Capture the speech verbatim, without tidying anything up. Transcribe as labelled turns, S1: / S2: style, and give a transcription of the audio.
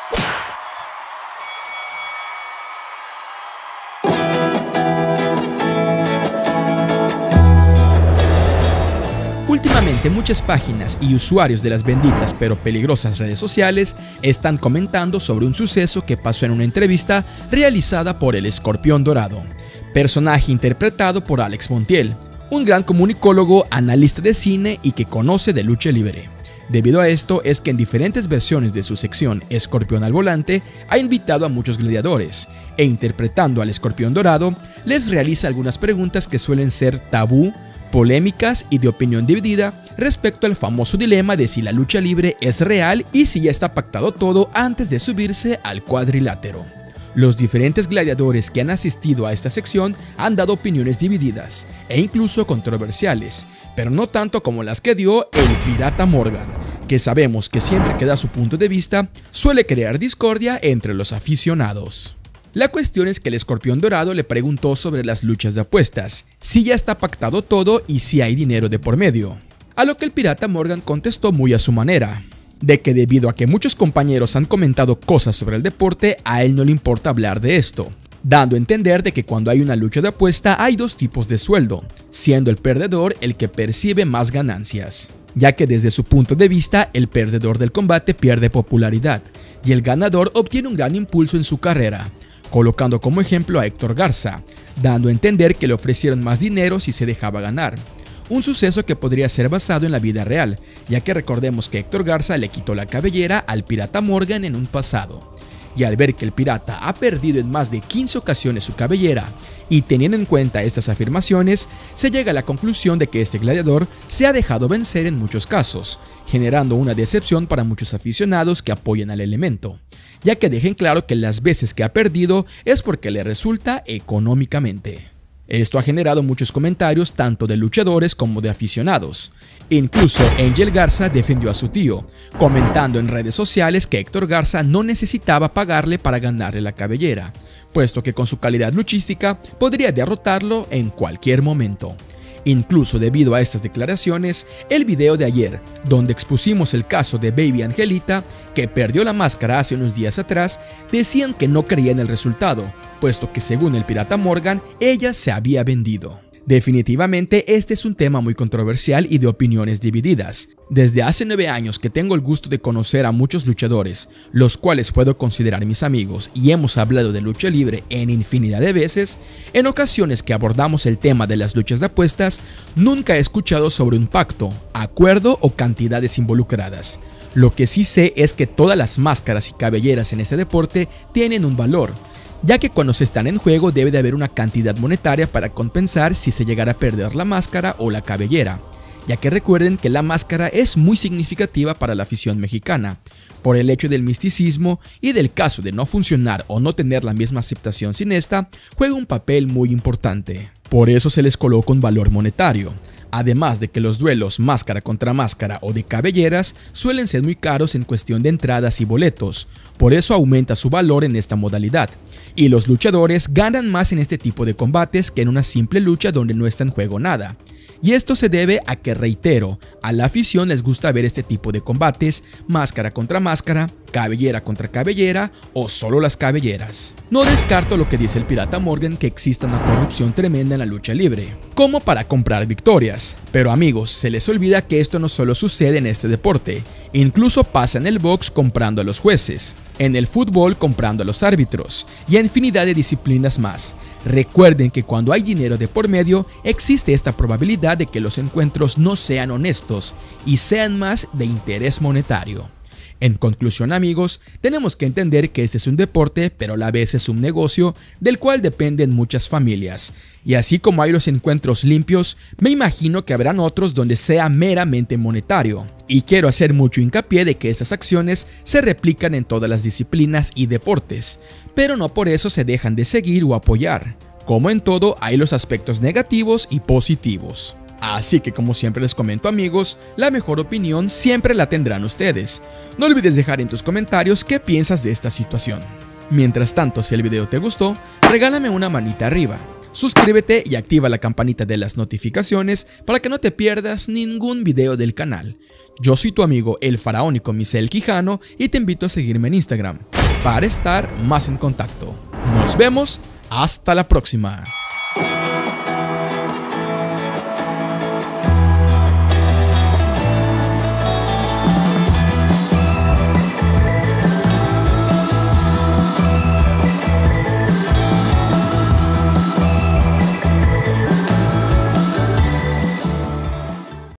S1: Últimamente muchas páginas y usuarios de las benditas pero peligrosas redes sociales están comentando sobre un suceso que pasó en una entrevista realizada por el Escorpión Dorado, personaje interpretado por Alex Montiel, un gran comunicólogo, analista de cine y que conoce de lucha libre. Debido a esto es que en diferentes versiones de su sección Escorpión al Volante ha invitado a muchos gladiadores e interpretando al Escorpión Dorado les realiza algunas preguntas que suelen ser tabú, polémicas y de opinión dividida respecto al famoso dilema de si la lucha libre es real y si ya está pactado todo antes de subirse al cuadrilátero. Los diferentes gladiadores que han asistido a esta sección han dado opiniones divididas e incluso controversiales, pero no tanto como las que dio el Pirata Morgan, que sabemos que siempre que da su punto de vista suele crear discordia entre los aficionados. La cuestión es que el Escorpión Dorado le preguntó sobre las luchas de apuestas, si ya está pactado todo y si hay dinero de por medio. A lo que el Pirata Morgan contestó muy a su manera, de que debido a que muchos compañeros han comentado cosas sobre el deporte, a él no le importa hablar de esto, dando a entender de que cuando hay una lucha de apuesta hay dos tipos de sueldo, siendo el perdedor el que percibe más ganancias, ya que desde su punto de vista el perdedor del combate pierde popularidad y el ganador obtiene un gran impulso en su carrera, colocando como ejemplo a Héctor Garza, dando a entender que le ofrecieron más dinero si se dejaba ganar. Un suceso que podría ser basado en la vida real, ya que recordemos que Héctor Garza le quitó la cabellera al Pirata Morgan en un pasado. Y al ver que el pirata ha perdido en más de quince ocasiones su cabellera, y teniendo en cuenta estas afirmaciones, se llega a la conclusión de que este gladiador se ha dejado vencer en muchos casos, generando una decepción para muchos aficionados que apoyan al elemento, ya que dejen claro que las veces que ha perdido es porque le resulta económicamente. Esto ha generado muchos comentarios tanto de luchadores como de aficionados. Incluso Angel Garza defendió a su tío, comentando en redes sociales que Héctor Garza no necesitaba pagarle para ganarle la cabellera, puesto que con su calidad luchística podría derrotarlo en cualquier momento. Incluso debido a estas declaraciones, el video de ayer, donde expusimos el caso de Baby Angelita, que perdió la máscara hace unos días atrás, decían que no creían el resultado, puesto que según el Pirata Morgan, ella se había vendido. Definitivamente este es un tema muy controversial y de opiniones divididas. Desde hace nueve años que tengo el gusto de conocer a muchos luchadores, los cuales puedo considerar mis amigos, y hemos hablado de lucha libre en infinidad de veces, en ocasiones que abordamos el tema de las luchas de apuestas, nunca he escuchado sobre un pacto, acuerdo o cantidades involucradas. Lo que sí sé es que todas las máscaras y cabelleras en este deporte tienen un valor, ya que cuando se están en juego debe de haber una cantidad monetaria para compensar si se llegara a perder la máscara o la cabellera, ya que recuerden que la máscara es muy significativa para la afición mexicana, por el hecho del misticismo y del caso de no funcionar o no tener la misma aceptación sin esta, juega un papel muy importante. Por eso se les coloca un valor monetario. Además de que los duelos máscara contra máscara o de cabelleras suelen ser muy caros en cuestión de entradas y boletos, por eso aumenta su valor en esta modalidad, y los luchadores ganan más en este tipo de combates que en una simple lucha donde no está en juego nada. Y esto se debe a que, reitero, a la afición les gusta ver este tipo de combates, máscara contra máscara, cabellera contra cabellera o solo las cabelleras. No descarto lo que dice el Pirata Morgan, que exista una corrupción tremenda en la lucha libre, como para comprar victorias. Pero amigos, se les olvida que esto no solo sucede en este deporte, incluso pasa en el box comprando a los jueces, en el fútbol comprando a los árbitros y a infinidad de disciplinas más. Recuerden que cuando hay dinero de por medio, existe esta probabilidad de que los encuentros no sean honestos y sean más de interés monetario. En conclusión amigos, tenemos que entender que este es un deporte, pero a la vez es un negocio del cual dependen muchas familias. Y así como hay los encuentros limpios, me imagino que habrán otros donde sea meramente monetario. Y quiero hacer mucho hincapié de que estas acciones se replican en todas las disciplinas y deportes, pero no por eso se dejan de seguir o apoyar. Como en todo, hay los aspectos negativos y positivos. Así que como siempre les comento amigos, la mejor opinión siempre la tendrán ustedes. No olvides dejar en tus comentarios qué piensas de esta situación. Mientras tanto, si el video te gustó, regálame una manita arriba, suscríbete y activa la campanita de las notificaciones para que no te pierdas ningún video del canal. Yo soy tu amigo el faraónico Misael Quijano y te invito a seguirme en Instagram. para estar más en contacto. Nos vemos, hasta la próxima.